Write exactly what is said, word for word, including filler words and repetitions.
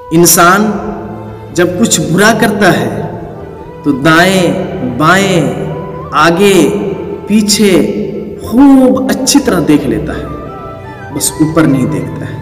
इंसान जब कुछ बुरा करता है तो दाएं बाएं आगे पीछे खूब अच्छी तरह देख लेता है, बस ऊपर नहीं देखता है।